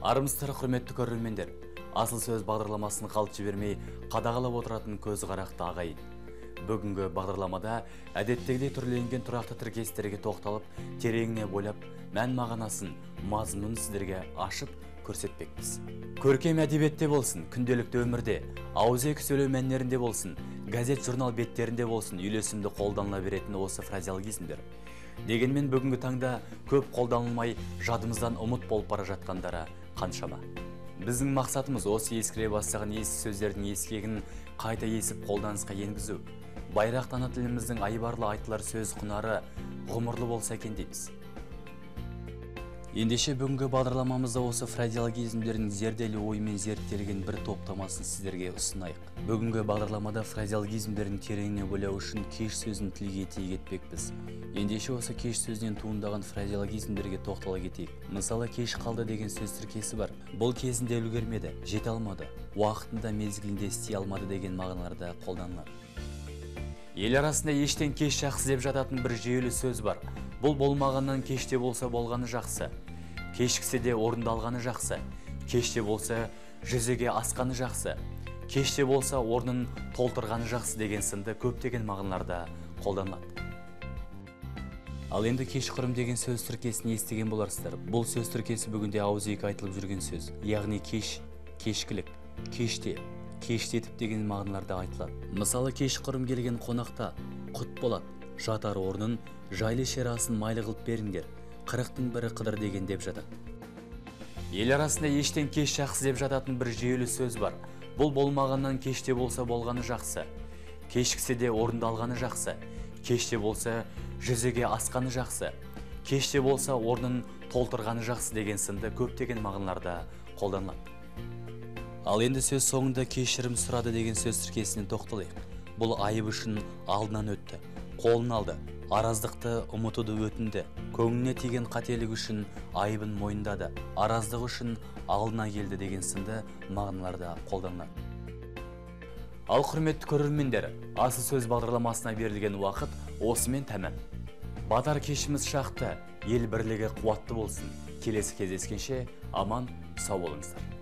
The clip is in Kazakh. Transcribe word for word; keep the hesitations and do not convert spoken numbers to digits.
Армысыздар, құрметті көрермендер. Асыл сөз бағдарламасын қалт жібермей қадағалап отыратын көз қарақты ағайын. Бүгінгі бағдарламада әдеттегідей түрленген тұрақты тіркестерге тоқталып, тереңіне бойлап, мән мағынасын, мазмұнын сіздерге ашып көрсетпекпіз. Көркем әдебиетте болсын, күнделікті өмірде, ауызекі сөйлеу мәнерінде болсын, газет журнал беттерінде болсын, үйлесімді қолданыла беретін осы фразеологизмдер. Дегенмен бүгінгі таңда көп қолданылмай, жадымыздан ұмыт болып бара жатқандары қаншама. Біздің мақсатымыз осы ескіре бастаған ескі сөздердің ескегін қайта есіп қолданысқа енгізу. Байрақ ана тіліміздің айбарлы айтылар сөз құнары ғұмырлы болса екен дейміз. Ендеше бүгінгі бағдарламамызда осы фразеологизмдердің зерделі оймен зерттелген бір топтамасын сіздерге ұсынайық. Бүгінгі бағдарламада фразеологизмдердің тереңіне бойлау үшін кеш сөзін тілге тиек етпекпіз. Ендеше осы кеш сөзінен туындаған фразеологизмдерге тоқтала кетейік. Мысалы, кеш қалды деген сөз тіркесі бар. Бұл кезінде үлгермеді, жете алмады, уақытында мезгілінде істей алмады деген мағыналарда қолданылады. Ел арасында ештен кеш жақсы деп жататын бір жүйелі сөз бар. Бұл болмағаннан кеште болса болғаны жақсы. Кешкісі де орындалғаны жақсы. Кеште болса жүзеге асқаны жақсы. Кеште болса орнын толтырғаны жақсы деген сынды көптеген мағыналарда қолданылады. Ал енді кешқұрым деген сөз тіркесін естіген боларсыздар. Бұл сөз тіркесі бүгінде ауызекі айтылып жүрген сөз. Яғни кеш, кешкілік, кеште, кештетіп деген мағыналарда айтылады. Мысалы, кешқұрым келген қонақта құт болады. Жатар орнын, жайлы шерасын майлы қылып беріңдер. Қырықтың бірі қыдыр деген деп жатады. Ел арасында ештен кеш жақсы деп жататын бір жүйелі сөз бар. Бұл болмағаннан кеште болса болғаны жақсы. Кешкісі де орындалғаны жақсы. Кеште болса жүзеге асқаны жақсы. Кеште болса орнын толтырғаны жақсы деген сынды көптеген мағыналарда қолданылады. Ал енді сөз соңында кешірім сұрады деген сөз тіркесіне тоқталайық. Бұл айып үшін алдынан өтті, қолын алды, араздықты ұмытуды өтінді, көңіліне тиген қателік үшін айыбын мойындады, араздық үшін алдына келді деген сынды мағыналарда қолданылады. Ал құрметті көрермендер, асыл сөз бағдарламасына берілген уақыт осымен тәмам. Батар кешіміз шақты, ел бірлігі қуатты болсын. Келесі кездескенше аман, сау болыңыздар.